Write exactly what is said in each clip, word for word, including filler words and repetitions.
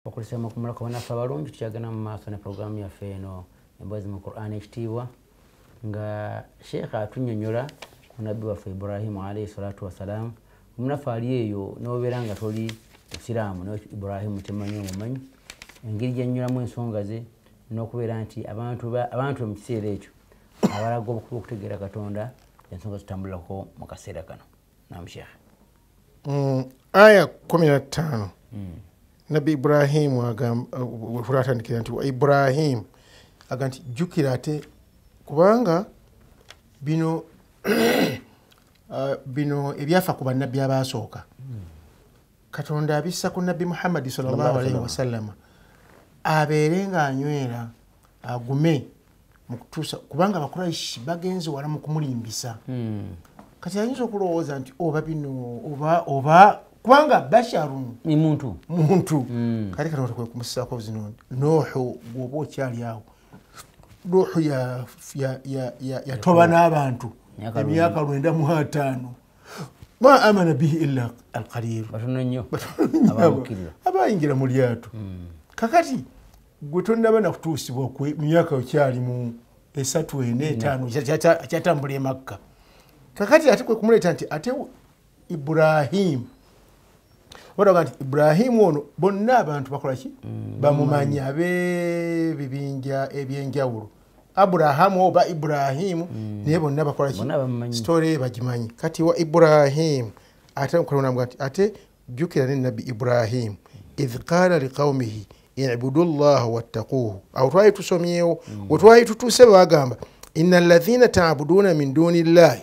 Okulisema kumula kubona abalungi tukyagana mu maaso ne programu yaffe eno emboozi mu Qur'an ekitiibwa nga Sheikh atunnyonnyola ku nabbi waffe Ibrahim alayhi salatu wassalam. Omunafu ali eyo n'obeera nga toli Isiraamu no Ibrahim temanyi omumanyi engeri gyennyulamu ensonga ze n'okubeera nti abantu abantu mu kiseera ekyo abalaga okutegeera Katonda ensonga zitambulako mu kaseera kano. Naam Sheikh. Mm, aya kumi na ttaano Nabi Ibrahim agamba fulatandikira nti wa Ibrahim agamba nti jjukira ate kubanga bino uh, bino ebyafa ku bannabbi abaasooka Katonda abissa ku Nabbi Muhammad sallallahu alaihi wasallam abeere nga anywera agume mu kutuusa kubanga Abakuraishi bagenze wala mu kumulimbisa kati ayinza okulowooza nti oba bino oba oba kubanga basharun ni muntu muntu kale Katonda kwe kumussaako zino Nuhu gwoba okyali awo Nuhu ya ya ya ya yatoba n'abantu emyaka lwenda mu ataano ma amana bihi illa alqalil batono nnyo abayingira mu lyato kakati gwe tonnaba nakutuusibwa ku myaka okyali mu esatu ene etaano kyatambula e Makka kakati ate kwe kumuleeta nti ate Ibrahim wadaga nti Ibrahim ono bonna abantu bakola ki bamumanya abe bibinja ebyenjawulo Abraham oba Ibrahim naye bonna bakola ki story bagimanyi kati wa Ibrahim ate nkolona ate jukira ne Nabi Ibrahim idh qala liqaumihi i'budu Allah wattaquhu aw twaye tusomyewo wetwaye tutuse bagamba innal ladhina ta'buduna min duni llahi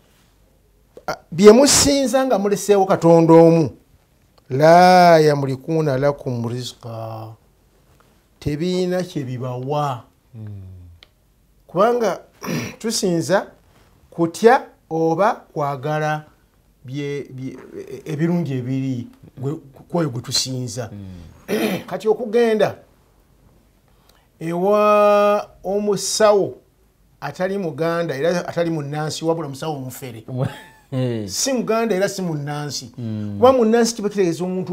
byemusinza nga muleseewo Katonda omu la yamlikuna lakum rizqa tebina kye bibawa kubanga tusinza kutya oba kwagala bye ebirungi ebiri kwoyo gwe tusinza kati okugenda ewa omusawo atali muganda era atali munansi wabula musawo omufere si muganda era si munansi kuba munansi kiba kitegeeza omuntu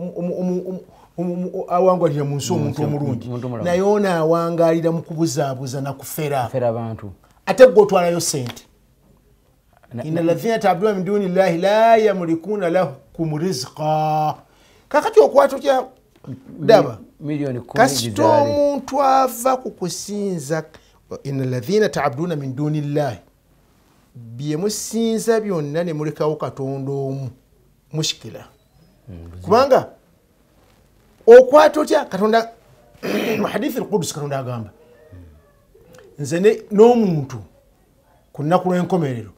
awangaalira mu nsi omuntu omulungi naye ono awangaalira mu kubuzaabuza nakufera abantu ate gwe otwalayo sente inna alladhina ta'buduna min duni llahi la yamlikuna lakum rizqa kakati okwata otya daba kasita omuntu ava ku kusinza inna alladhina ta'buduna min duni llahi byemusinza byonna ne mulekawo Katonda omu mushikila kubanga okwata otya Katonda mu hadithi al-Qudus Katonda agamba nze n'omuntu ku nnaku lw'enkomerero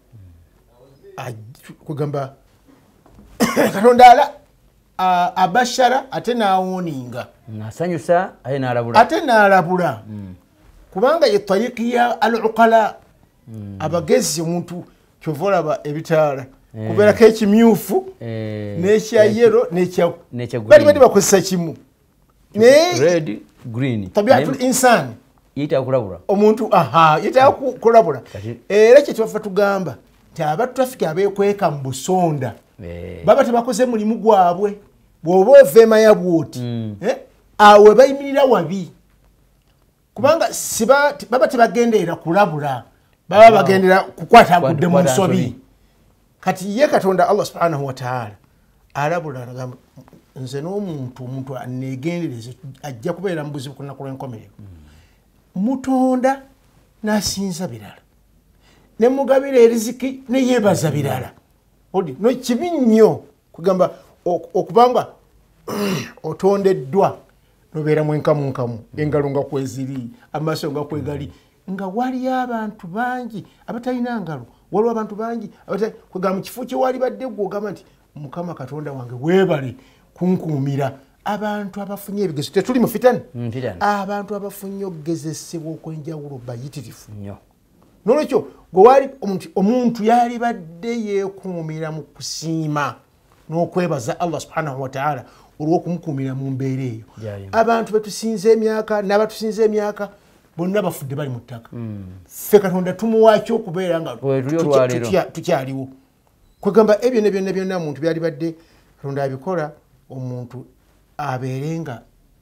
kugamba Katonda ala abashara ate n'awoninga nasanyusa ate n'alabula ate n'alabula kubanga ye tariqi ya al-uqala abagezi omuntu kyovolaba ebitaala kubeerako ekimyufu n'ekya yero n'ekya bali bali bakozesa kimu red green tabiatul insani yita kulabula omuntu aha yita kulabula era kye tufa tugamba nti abatrafiki abeekweka mu busonda baba tebakoze mulimu gwabwe bw'oba ovema ya bwoti awe bayimirira wabi kubanga siba baba tebagendeera kulabula baba bagendera kukwata agudde mu nsobi kati ye Katonda Allah subhanahu wa ta'ala alabula agamba nze n'omuntu omuntu aneegendereze ajja kubeera mu buzibu ku nnaku lw'enkomerero mutonda n'asinza birala ne mugabira eriziki ne yeebaza birala odi no kibi nnyo kugamba okubanga otondeddwa nobeera mwenkamu nkamu engalo nga kweziri amaaso nga kwegali nga wali abantu bangi abatalina ngalo waliwo abantu bangi kugamba mu kifo kye wali badde gwogamba nti Mukama Katonda wange weebale kunkuumira abantu abafunye ebigezo tetuli mu fitani abantu abafunye okugezesebwa okwenjawulo bayitirifu nnyo nolwekyo gwe wali omuntu yali badde yeekuumira mu kusiima n'okwebaza Allah subhanahu wa ta'ala olw'okumukuumira mu mbeera eyo abantu betusinza emyaka n'abatusinza emyaka bonna bafudde bali mu ttaka ffe Katonda tumuwaaki okubeera nga tukyaliwo kwegamba ebyo ne byonna byonna muntu byali badde Katonda abikola omuntu abeere nga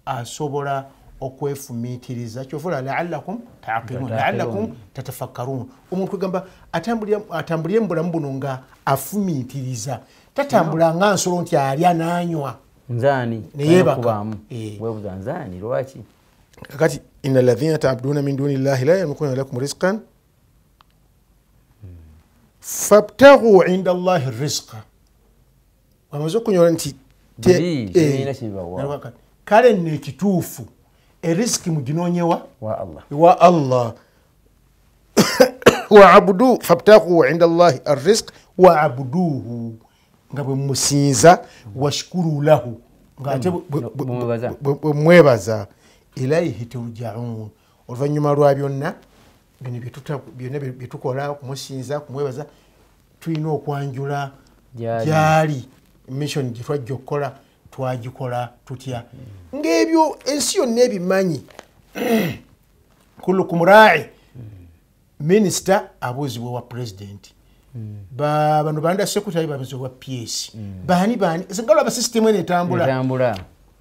asobola okwefumiitiriza kyovula la'allakum ta'qilun la'allakum tatafakkarun omuntu gamba atambulira atambulira mbulamu buno nga afumiitiriza tatambula nga nsolo nti alya n'anywa nzani neyebakamu webuza nzani lwaki kakati innal ladhina ta'buduna min duni llahi la yamlikuna lakum rizqan fabtaghu inda allahi rizqa wamaze okunyola nti kale nekituufu erisiki muginoonyewa wa Allah wa'budu fabtaghu inda allahi arrizq wa'buduhu nga bwe musinza washkuru lahu nga ate mwebaza ilayhi turja'un oluvannyuma lwa byonna byonna byetukola kumusinza kumwebaza tulina okwanjula gyali mission gye twajja okukola twagikola tutya ng'ebyo ensi yonna ebimanyi kullukum ra'i minisita abuuzibwa wa pulezidenti bano banda secretary babuuzibwa wa P S baani baani ngalo aba system ene etambula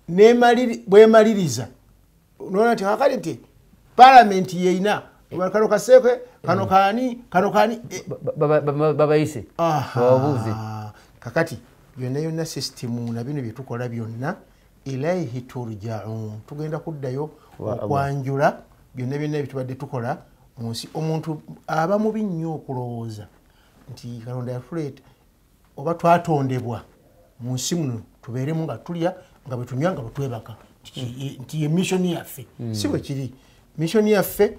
bwemaliriza noona nti kakali nti parliament yeina kano kasekwe kano kaani kano kaani babayise babuuze kakati byonna yonna system na bino byetukola byonna ilayhi turja'un tugenda kuddayo okwanjula byonna byonna ebitubadde tukola munsi omuntu aba mubi nnyo okulowooza nti Katonda yatuleeta oba twatondebwa mu nsi muno tubeeremu nga tulya nga bwe tunywa nga bwe twebaka nti ye mission yaffe si bwe kiri mission yaffe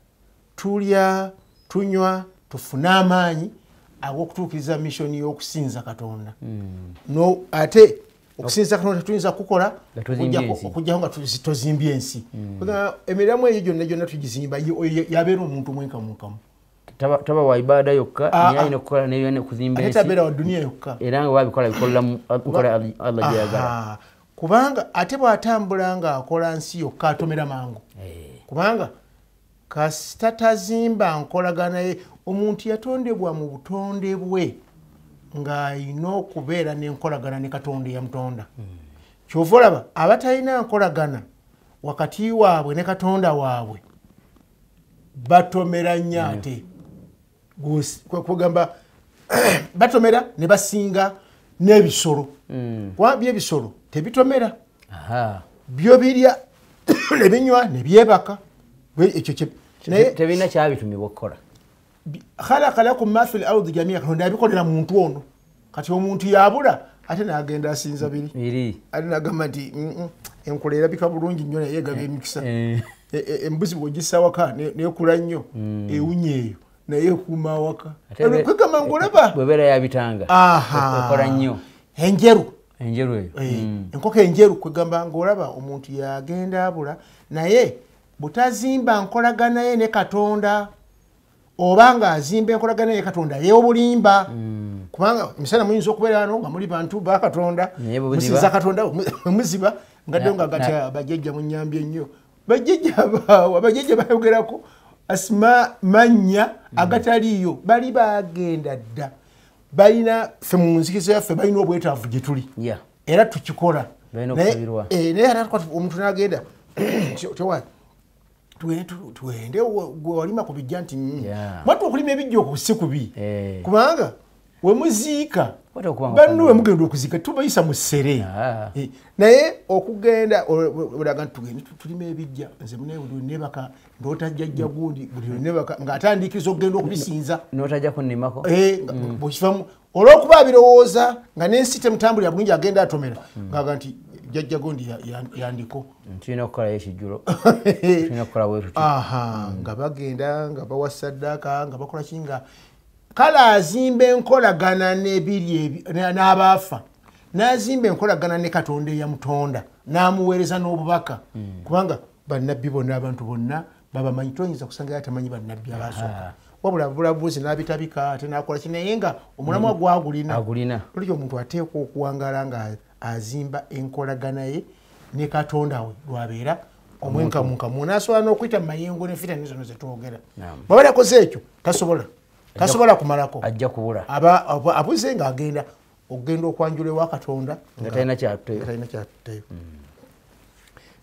tulya tunywa tufune amaanyi ag'okutuukiriza mission y'okusinza Katonda no ate okusinza Katonda tuyinza kukola okujjaho nga tozimbye ensi emirimu eyo gyonna gyonna tugizimba yabeera omuntu mwenkamunkamu taba wa ibada yokka naye alina okukola n'ebyonna okuzimba ensi tabeera wa duniya yokka era nga wabikola bikola Allah gyayagala kubanga ate bw'atambula ng'akola nsi yokka atomera mangu kubanga kasita tazimba nkolagana ye omuntu yatondebwa mu butonde bwe ng'alina okubeera n'enkolagana ne Katonda eyamutonda kyova olaba abatalina nkolagana wakati waabwe ne Katonda waabwe batomera nnyo ate kugamba batomera ne basinga n'ebisolo kuba by'ebisolo tebitomera byo birya ne binywa ne byebaka ekyo tebirina kyabitumibwa okukola khalaqa lakum ma fil ardi jami'a Katonda yabikolera muntu ono kati omuntu yabula ate n'agenda asinza biri ate n'agamba nti enkola erabika bulungi nnyo naye egaba emikisa embuzi bw'ogissa waka n'ekula nnyo ewunya eyo naye ekuuma awaka kwegamba ng'olaba bwebeera yabitanga ekola nnyo enjeru enjeru eyo enkoko enjeru kwegamba ng'olaba omuntu yagenda abula naye butazimba nkolagana ye ne Katonda oba ng'azimba enkolagana ye Katonda yeobulimba kubanga emisana muyinza okubeera wano nga muli bantu ba Katonda musinza Katonda muziba ngadde nga gati abajjajja munyambye nnyo bajjajja baawe abajjajja bayogerako asima mannya agataliyo bali bagenda dda balina ffe mu nzikiza yaffe balina obwetaavu gye tuli era tukikola naye ate omuntu n'agenda tewali tuwende walima ku bijja nti mwatu okulima ebijja okusi kubi kubanga wemuziika banno wemugenda okuziika tubayisa mu ssere naye okugenda olaga nti tugende tulima ebijja nze nebaka ndootajjajja gundi buli nebaka ng'atandiikiriza okugenda okubisinza n'otajja kunnimako bwekivamu olw'okuba abirowooza nga n'ensi temutambulira bulungi agenda atomera ng'aga nti jajja gondi yandiko tulina okukolayo ekijjulo tulina okukola bwe tuti aha nga bagenda nga bawa ssaddaaka nga bakola ki nga kale azimba enkolagana n'ebiri n'abaafa n'azimba enkolagana ne Katonda eyamutonda n'amuweereza n'obubaka kubanga bannabbi bonna abantu bonna babamanyi toyinza kusanga atamanyi bannabbi abaasooka wabula bulabuzi n'abitabika ate n'akola ki naye nga omulamwa gwagulina oliki omuntu ateekwa okuwangaala nga azimba enkolagana ye ne Katonda we lwabeera omwenkamunkamu n'asobola n'okuyita mu mayengo n'enfita nizono zetwogera bw'aba yakoze ekyo tasobola tasobola kumalako ajja kubula abuze ng'agenda okugenda okwanjula ewa Katonda nga talina kyatuteyo talina kyatuteyo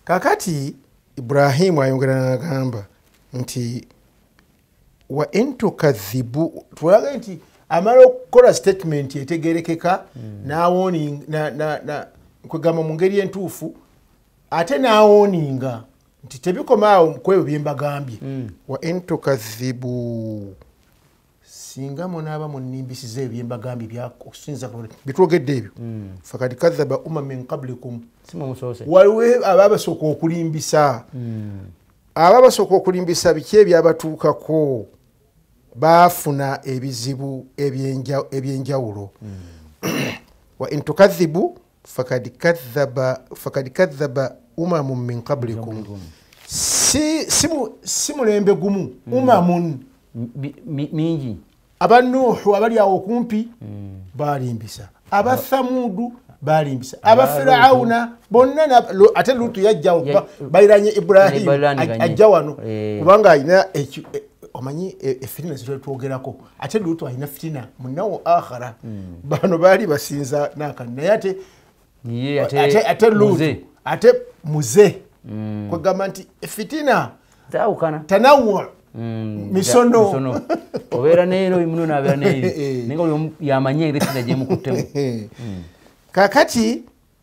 kakati Ibrahimu ayongera n'agamba nti wa intukadhibu tulaga nti amala okukola statement etegerekeka mm. nawoni na na na kwegamba mu ngeri entuufu ate nawoninga nti tebikomaawo kwebyo byembagambye mm. wa intukadhibu singa munaaba munnimbisiza ebyo byembagambye byakusinza bitwogedde ebyo mm. fakad kadhaba umma min qablikum waliwo ababasooka okulimbisa mm. ababasooka okulimbisa biki ebyabatuukako baafuna ebizibu ebyenjawulo mm. wa intukadhibu fakad kadhaba fakad kadhaba umamun min qablikum si simu simulembe gumu mm. umamun mingi abanuhu abali awo kumpi mm. balimbisa abathamudu balimbisa abafirauna bonna ate lutu yajja bairanye Ibrahim ajja wano kubanga ayina omanyi efitina zitwetwogerako ate lutu ayina fitina munawo akhara mm. bano bali basinza naka naye ate ate ate lutu ate muze mm. kwegamba nti fitina taukana tanawwa Mm, misono misono obera nero imuno na bera nero ningo yamanye irisina je mukutemu mm. kakati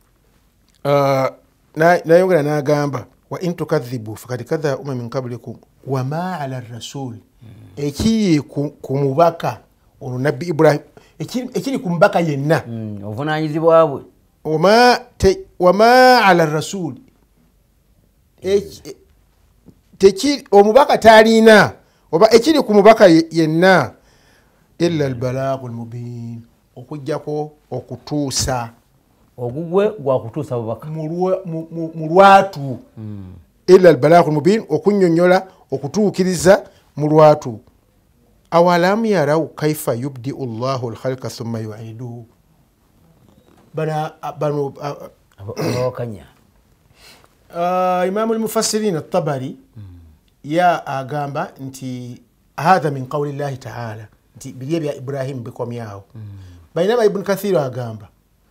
uh, na nayongera nagamba wa intukadhibu fakad kadha umma min qablikum wa ma ala rasul mm. eki kumubaka ono nabbi Ibrahim ekiri kumbaka yenna mm. ovunanyizibwa bwe wama wama ala rasul eki teki omubaka talina oba ekiri ku mubaka yenna illa albalagul mubin okujjako okutuusa ogugwe gwa kutuusa bubaka mu lwatu mm. illa albalagul mubin okunyonyola okutuukiriza mu lwatu awalam yarau kaifa yubdiu Allahu alkhalqa thumma yu'iduhu bana bano abakanya uh, Imam al-Mufassirin at-Tabari mm. ya agamba nti hadha min qawli Allah ta'ala nti biliye bya Ibrahim bikomyawo mm. bainama Ibn Kathir agamba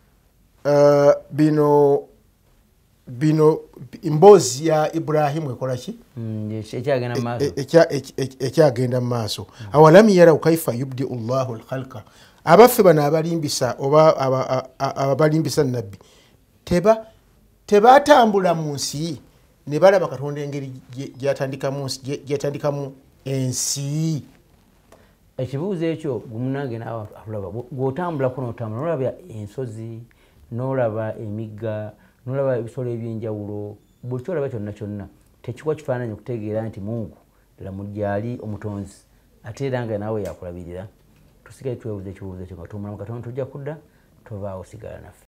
uh, bino bino imbozi ya Ibrahim ekola ki mm, ekyagenda mu maaso ekyagenda mu maaso mm. awalam yara kaifa yubdi Allahu al-khalqa abaffe bana abalimbisa oba abalimbisa nabbi teba tebatambula mu nsi ne balaba Katonda engeri gyatandikamu gyatandikamu ensi ekibuuzo ekyo gumunange naawe alaba gw'otambula kuno otambula n'olaba ensozi n'olaba emigga n'olaba ebisolo ebyenjawulo buli kyolaba kyonna kyonna tekikuwa kifaananyi okutegeera nti Mungu ddala mujjaali omutonzi ate era nga naawe yakulabirira tusigaye twebuuza ekibuuzo ekyo nga tumulamu Katonda tujja kudda tovaawo sigala naffe.